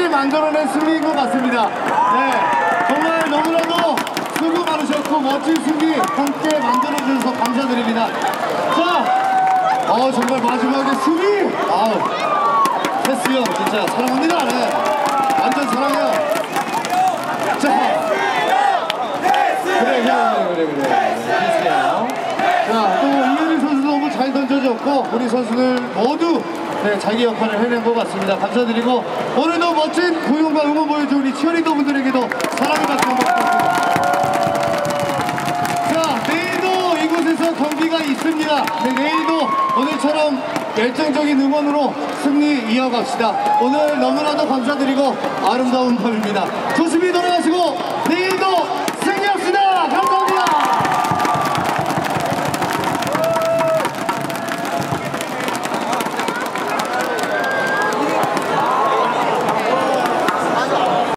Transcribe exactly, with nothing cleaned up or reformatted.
함께 만들어낸 승리인 것 같습니다. 네, 정말 너무나도 수고 많으셨고 멋진 승리 함께 만들어주셔서 감사드립니다. 자, 어 정말 마지막에 승리! 아우, 패스 형 진짜 사랑합니다. 네, 완전 사랑해요. 자, 그래 그래 그래 그래 비슷해요. 자, 또 이현희 선수도 너무 잘 던져줬고 우리 선수들 모두 네, 자기 역할을 해낸 것 같습니다. 감사드리고 오늘도 멋진 공연과 응원 보여준 우리 치어리더 분들에게도 사랑의 박수 한번 부탁드립니다. 자, 내일도 이곳에서 경기가 있습니다. 네, 내일도 오늘처럼 열정적인 응원으로 승리 이어갑시다. 오늘 너무나도 감사드리고 아름다운 밤입니다. 조심히 돌아가시고